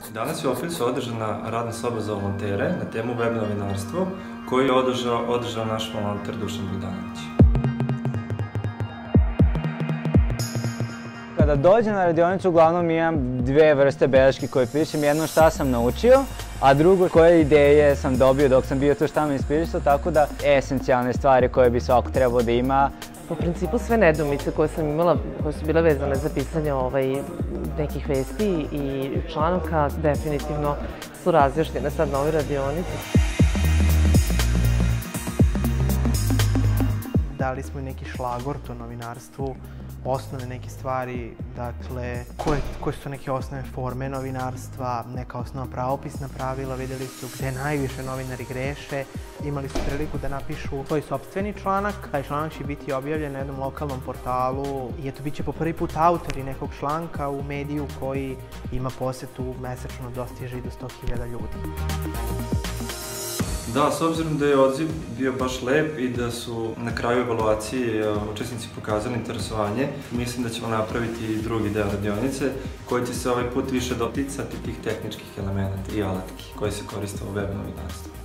Danas je u ofisu održana radna soba za volontere na temu web novinarstvo koju je održao naš volonter Dušan Bogdanović. Kada dođem na radionicu, uglavnom imam dve vrste beleški koje pišem. Jedno šta sam naučio, a drugo koje ideje sam dobio dok sam bio tu, šta me inspirisao, tako da esencijalne stvari koje bi svako trebao da ima. Po principu sve nedoumice koje sam imala, koje su bile vezane za pisanje nekih vesti i članaka, definitivno su razjašnjene sad na ovoj radionici. Dali smo i neki šlagort o novinarstvu, osnovne neke stvari, dakle, koje su neke osnovne forme novinarstva, neka osnova pravopisna pravila, videli su gde najviše novinari greše, imali su priliku da napišu svoj sopstveni članak. Taj članak će biti objavljen na jednom lokalnom portalu i eto, bit će po prvi put autori nekog članka u mediju koji ima posetu mesečno dostiže i do 100.000 ljudi. Da, s obzirom da je odziv bio baš lep i da su na kraju evaluacije učesnici pokazali interesovanje, mislim da ćemo napraviti i drugi deo radionice koji će se ovaj put više doticati tih tehničkih elemenata i alatki koji se koriste u web novinarstvu.